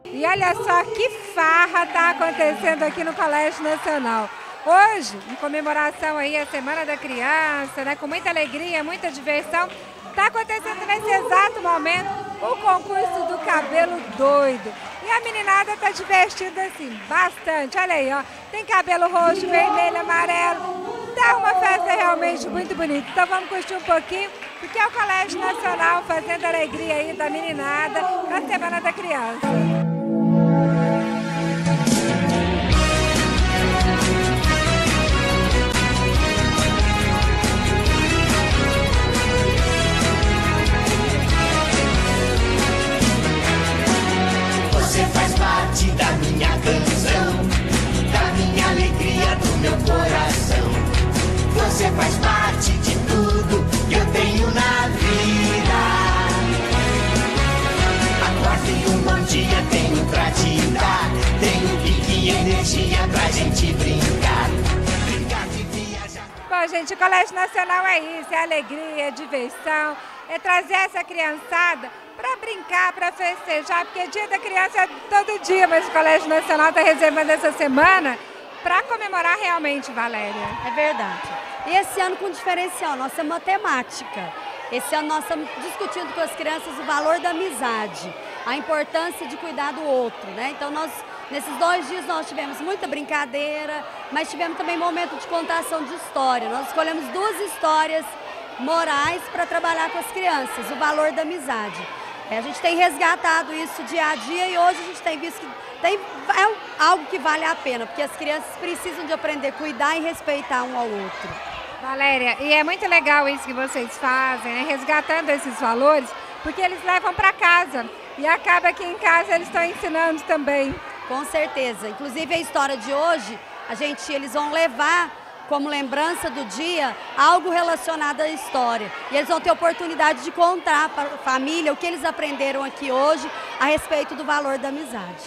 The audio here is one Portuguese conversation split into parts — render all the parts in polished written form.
E olha só que farra está acontecendo aqui no Colégio Nacional. Hoje, em comemoração aí à Semana da Criança, né, com muita alegria, muita diversão, está acontecendo nesse exato momento o concurso do cabelo doido. E a meninada está divertindo assim, bastante. Olha aí, ó, tem cabelo roxo, vermelho, amarelo. Tá uma festa realmente muito bonita. Então vamos curtir um pouquinho, porque é o Colégio Nacional fazendo a alegria aí da meninada na Semana da Criança. Você faz parte da minha canção, da minha alegria, do meu coração. Você faz parte de tudo que eu tenho na vida. Acorde um bom dia, tenho pra te dar. Tenho pique e energia pra gente brincar. Brincar de viajar. Bom, gente, o Colégio Nacional é isso, é alegria, é diversão, é trazer essa criançada para brincar, para festejar, porque Dia da Criança é todo dia, mas o Colégio Nacional está reservando essa semana para comemorar realmente, Valéria. É verdade. E esse ano com diferencial, nossa matemática. Esse ano nós estamos discutindo com as crianças o valor da amizade, a importância de cuidar do outro, né? Então nesses 2 dias nós tivemos muita brincadeira, mas tivemos também momento de contação de história. Nós escolhemos 2 histórias morais para trabalhar com as crianças, o valor da amizade. A gente tem resgatado isso dia a dia e hoje a gente tem visto que é algo que vale a pena, porque as crianças precisam de aprender a cuidar e respeitar um ao outro. Valéria, e é muito legal isso que vocês fazem, né? Resgatando esses valores, porque eles levam para casa e acaba que em casa eles estão ensinando também. Com certeza. Inclusive a história de hoje, eles vão levar como lembrança do dia, algo relacionado à história. E eles vão ter oportunidade de contar para a família o que eles aprenderam aqui hoje a respeito do valor da amizade.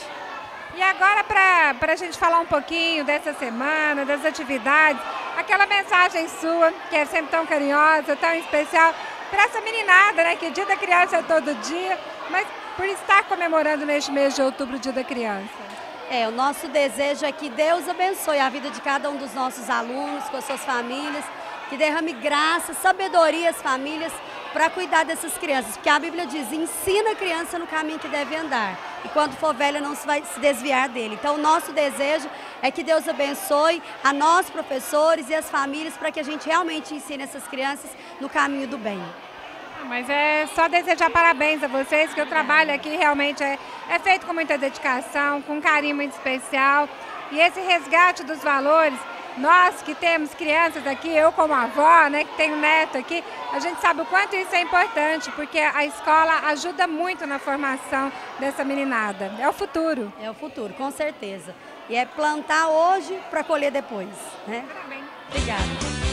E agora, para a gente falar um pouquinho dessa semana, das atividades, aquela mensagem sua, que é sempre tão carinhosa, tão especial, para essa meninada, né, que o Dia da Criança é todo dia, mas por estar comemorando neste mês de outubro o Dia da Criança. O nosso desejo é que Deus abençoe a vida de cada um dos nossos alunos, com as suas famílias, que derrame graça, sabedoria às famílias para cuidar dessas crianças, porque a Bíblia diz, ensina a criança no caminho que deve andar, e quando for velha não vai se desviar dele. Então o nosso desejo é que Deus abençoe a nós, professores e as famílias, para que a gente realmente ensine essas crianças no caminho do bem. Mas é só desejar parabéns a vocês, que o trabalho aqui realmente é feito com muita dedicação, com um carinho muito especial. E esse resgate dos valores, nós que temos crianças aqui, eu como avó, né, que tenho neto aqui, a gente sabe o quanto isso é importante, porque a escola ajuda muito na formação dessa meninada. É o futuro. É o futuro, com certeza. E é plantar hoje para colher depois, né? Parabéns. Obrigada.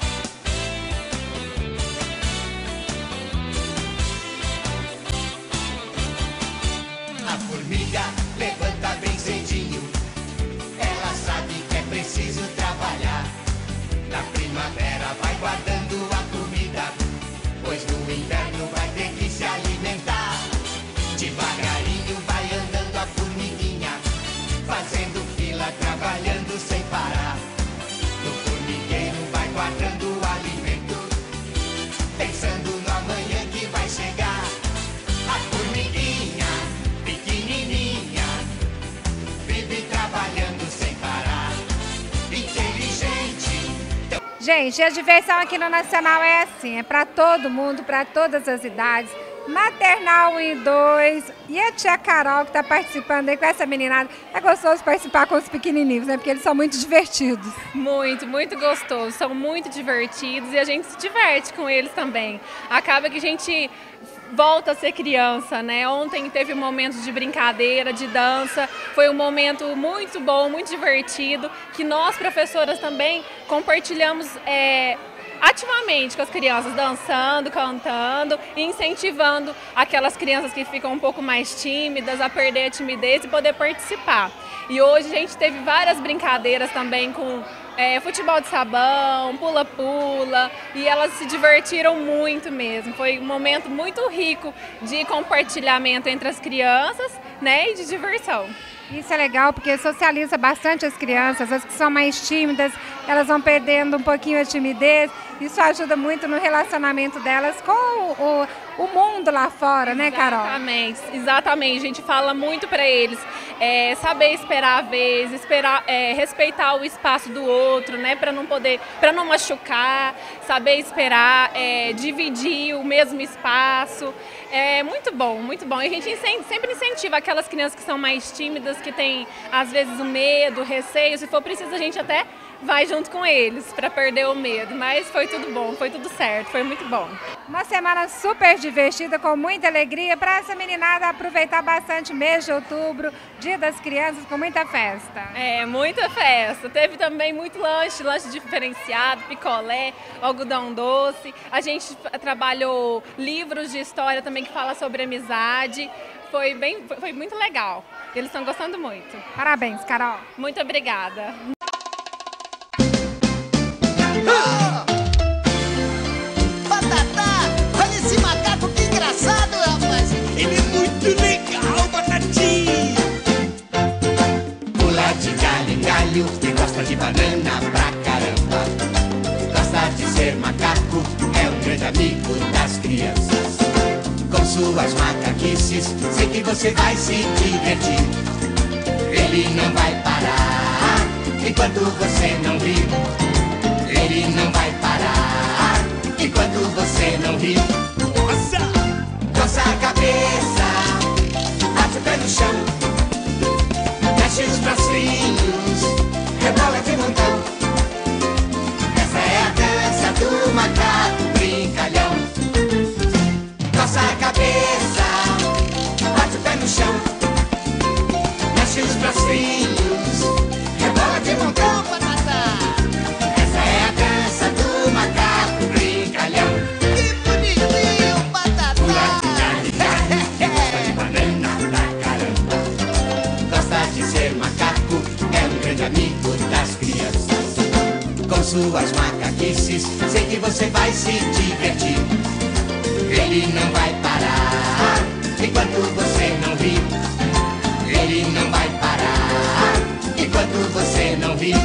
A formiga levanta bem cedinho, ela sabe que é preciso trabalhar. Na primavera vai guardando a comida, pois no inverno vai ter que se alimentar. Devagarinho vai andando a formiguinha, fazendo fila, trabalhando sem parar. No formigueiro vai guardando o alimento, pensando no amanhã que vai chegar. A formiguinha pequenininha vive trabalhando sem parar, inteligente. Gente, a diversão aqui no Nacional é assim, é para todo mundo, para todas as idades, maternal 1 e 2, e a tia Carol que está participando aí com essa meninada. É gostoso participar com os pequenininhos, né? Porque eles são muito divertidos. Muito, muito gostoso, são muito divertidos e a gente se diverte com eles também. Acaba que a gente volta a ser criança, né? Ontem teve um momento de brincadeira, de dança, foi um momento muito bom, muito divertido, que nós, professoras, também compartilhamos ativamente com as crianças, dançando, cantando e incentivando aquelas crianças que ficam um pouco mais tímidas a perder a timidez e poder participar. E hoje a gente teve várias brincadeiras também com futebol de sabão, pula-pula, e elas se divertiram muito mesmo. Foi um momento muito rico de compartilhamento entre as crianças né, e de diversão. Isso é legal porque socializa bastante as crianças, as que são mais tímidas, elas vão perdendo um pouquinho a timidez. Isso ajuda muito no relacionamento delas com o mundo lá fora, né, Carol? Exatamente, exatamente. A gente fala muito para eles saber esperar a vez, respeitar o espaço do outro, né, para não machucar, saber esperar, dividir o mesmo espaço. É muito bom, muito bom. E a gente sempre incentiva aquelas crianças que são mais tímidas, que têm às vezes o medo, o receio. Se for preciso, a gente até vai junto com eles para perder o medo. Mas foi tudo bom, foi tudo certo, foi muito bom. Uma semana super divertida, com muita alegria, para essa meninada aproveitar bastante mês de outubro, Dia das Crianças, com muita festa. Muita festa. Teve também muito lanche diferenciado, picolé, algodão doce. A gente trabalhou livros de história também que fala sobre amizade. Foi muito legal. Eles estão gostando muito. Parabéns, Carol. Muito obrigada. Batatá, olha esse macaco, que engraçado, rapaz. Ele é muito legal, Batatinha. Pula de galho em galho e gosta de banana pra caramba. Gosta de ser macaco, é um grande amigo das crianças. Com suas macaquices, sei que você vai se divertir. Ele não vai parar enquanto você não rir. Ele não vai parar enquanto você não rir. Nossa! Coça a cabeça, bate o pé no chão, mexe os bracinhos, rebola de montão. Essa é a dança do macaco brincalhão. Coça a cabeça, bate o pé no chão, mexe os bracinhos, rebola de montão. Essa é a dança do macaco brincalhão. Que bonitinho, Batatá! Pula de galho em galho, gosta de banana pra caramba. Gosta de ser macaco, é um grande amigo das crianças. Com suas macaquices, sei que você vai se divertir. Ele não vai parar enquanto você não rir. Ele não vai parar enquanto você não rir.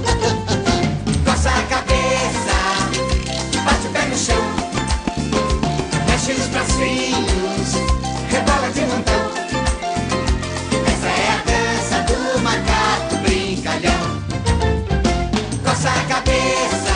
Coça a cabeça, bate o pé no chão, mexe os bracinhos, rebola de montão. Essa é a dança do macaco brincalhão. Coça a cabeça.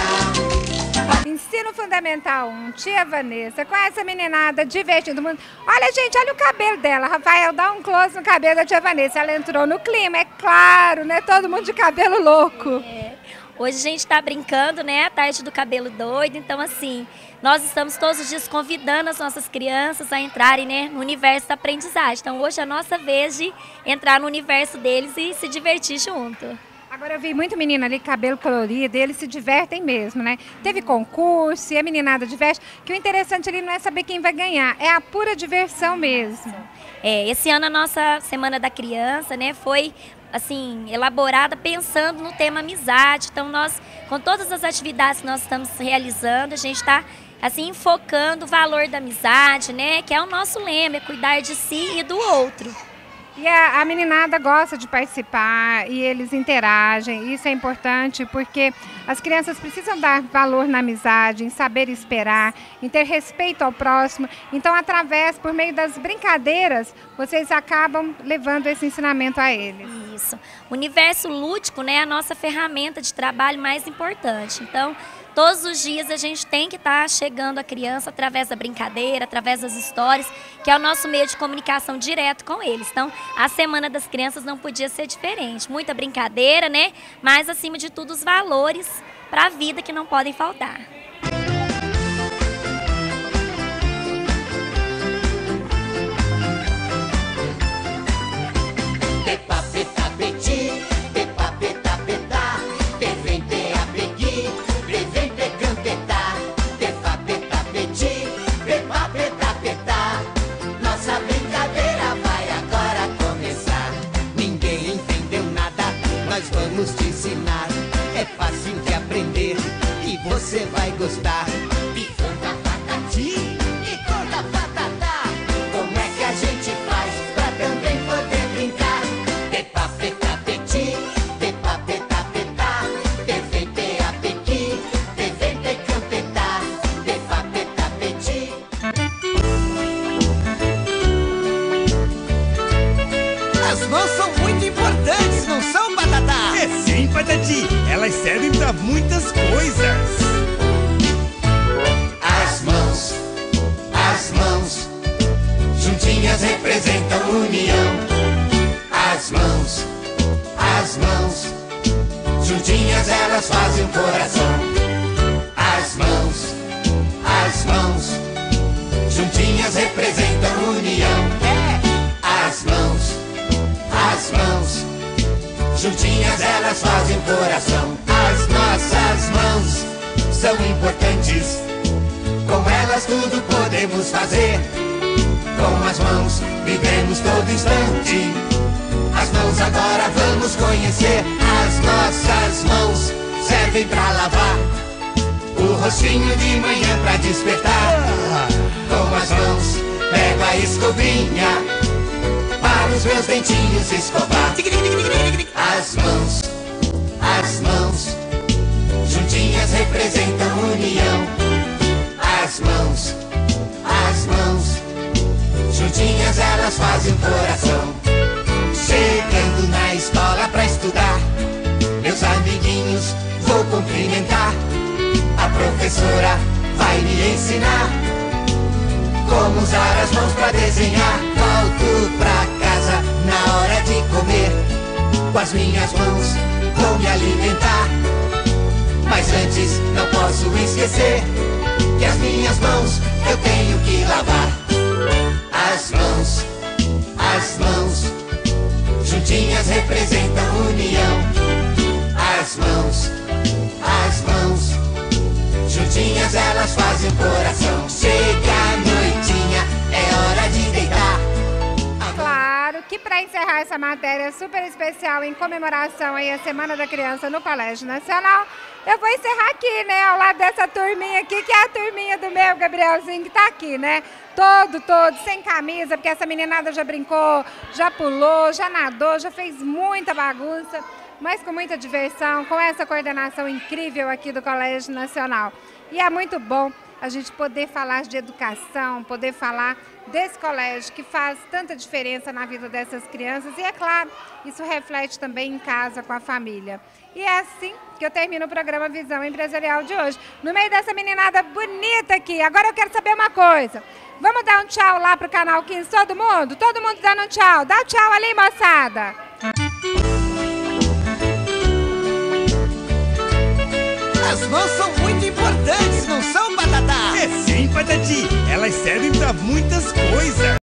Ensino Fundamental 1, tia Vanessa, com essa meninada divertindo muito. Olha, gente, olha o cabelo dela. Rafael, dá um close no cabelo da tia Vanessa. Ela entrou no clima, é claro, né? Todo mundo de cabelo louco. Hoje a gente está brincando, né? A tarde do cabelo doido. Então, assim, nós estamos todos os dias convidando as nossas crianças a entrarem, né, no universo da aprendizagem. Então, hoje é a nossa vez de entrar no universo deles e se divertir junto. Agora eu vi muito menino ali, cabelo colorido, e eles se divertem mesmo, né? Teve concurso e a meninada diverte, que o interessante ali não é saber quem vai ganhar, é a pura diversão mesmo. Esse ano a nossa Semana da Criança, né, foi assim, elaborada pensando no tema amizade. Então nós, com todas as atividades que nós estamos realizando, a gente está assim enfocando o valor da amizade, né, que é o nosso lema, é cuidar de si e do outro. E a meninada gosta de participar e eles interagem, isso é importante porque as crianças precisam dar valor na amizade, em saber esperar, em ter respeito ao próximo. Então, por meio das brincadeiras, vocês acabam levando esse ensinamento a eles. Isso. O universo lúdico, né, é a nossa ferramenta de trabalho mais importante. Então, todos os dias a gente tem que estar chegando à criança através da brincadeira, através das histórias, que é o nosso meio de comunicação direto com eles. Então, a Semana das Crianças não podia ser diferente. Muita brincadeira, né? Mas, acima de tudo, os valores para a vida que não podem faltar. Pepa, peta, peti, pepa, peta, peta, vem ter a pegui, vem pegam peta, pepa, peta, peti, pepa, peta, peta. Nossa brincadeira vai agora começar. Ninguém entendeu nada, nós vamos te ensinar. É fácil de aprender e você vai gostar. Picanta, patati e conta patatá. Como é que a gente faz pra também poder As mãos são muito importantes, não são, Batata? É sim, Patati. Elas servem pra muitas coisas. As mãos, juntinhas representam união. As mãos, juntinhas elas fazem um coração. As mãos, juntinhas representam união. As mãos, juntinhas elas fazem um coração. As nossas mãos são importantes, com elas tudo podemos fazer. Com as mãos vivemos todo instante. As mãos agora vamos conhecer. As nossas mãos servem pra lavar o rostinho de manhã pra despertar. Com as mãos pego a escovinha para os meus dentinhos escovar. As mãos, juntinhas representam união. As mãos, juntinhas elas fazem um coração. Chegando na escola pra estudar, meus amiguinhos vou cumprimentar. A professora vai me ensinar como usar as mãos pra desenhar. Volto pra casa na hora de comer, com as minhas mãos vou me alimentar. Mas antes não posso esquecer que as minhas mãos eu tenho que lavar. As mãos, juntinhas representam união. As mãos, juntinhas elas fazem um coração. Chega a noitinha, é hora de deitar. Claro que para encerrar essa matéria super especial em comemoração aí à Semana da Criança no Colégio Nacional, eu vou encerrar aqui, né, ao lado dessa turminha aqui, que é a turminha do meu Gabrielzinho, que tá aqui, né, todo, sem camisa, porque essa meninada já brincou, já pulou, já nadou, já fez muita bagunça, mas com muita diversão, com essa coordenação incrível aqui do Colégio Nacional. E é muito bom a gente poder falar de educação, poder falar desse colégio que faz tanta diferença na vida dessas crianças. E é claro, isso reflete também em casa com a família. E é assim que eu termino o programa Visão Empresarial de hoje. No meio dessa meninada bonita aqui. Agora eu quero saber uma coisa. Vamos dar um tchau lá pro canal 15, todo mundo? Todo mundo dando um tchau. Dá um tchau ali, moçada. As mãos são muito importantes, não são, Batata? É sim, Patati. Elas servem pra muitas coisas.